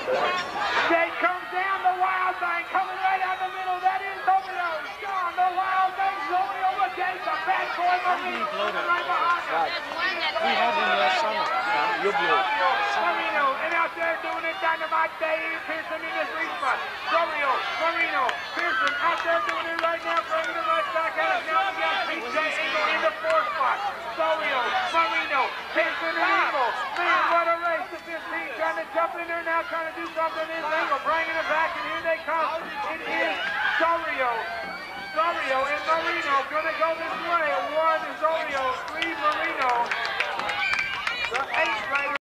Jake comes down, the wild thing coming right out the middle. That is Romeo. Sean, the wild thing. Romeo, look at it. The bad boy Marino coming right behind him. We had him last summer. You'll be Marino, and out there doing it, Dynamite Dave Pearson in his reach spot. Romeo, Marino, Pearson out there doing it right now, bringing it right back at us. Now we got PJ Eagle in the 4th spot. Romeo, Marino, Pearson, and Eagle. Man, what a race to 15, trying to jump in there now, trying to do something in Eagle, bringing it back, and here they come. It is Sorio and Marino going to go this way. 1 is Sorio, 3 Marino. The 8 rider.